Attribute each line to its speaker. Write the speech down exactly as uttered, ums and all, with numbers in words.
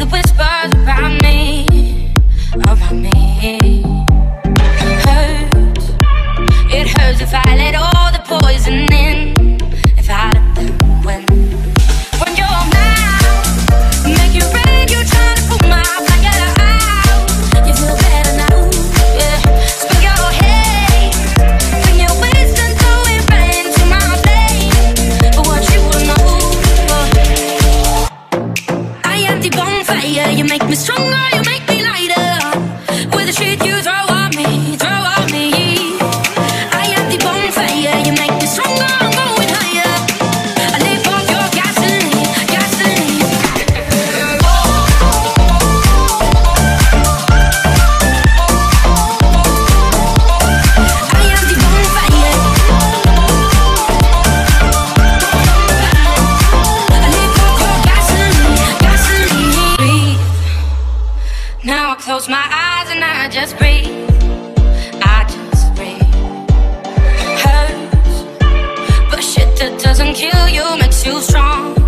Speaker 1: the whispers around me, around me. Hurts, it hurts if I let all the poison in, if I let them win. When you're mad, make it rain, you're trying to pull my fire out. You feel better now, yeah. Spin your head, bring your wisdom, throw it right into my flame. But what you will know, I am the bonfire. You make me stronger, you make me lighter. With the shit you throw at me, throw at me. I am the bonfire. You make me stronger, I'm going higher. I live off your gasoline, gasoline. I am the bonfire. I live off your gasoline, gasoline. Breathe. Now I close my eyes and I just breathe. I just breathe. Hurts, but shit that doesn't kill you makes you strong.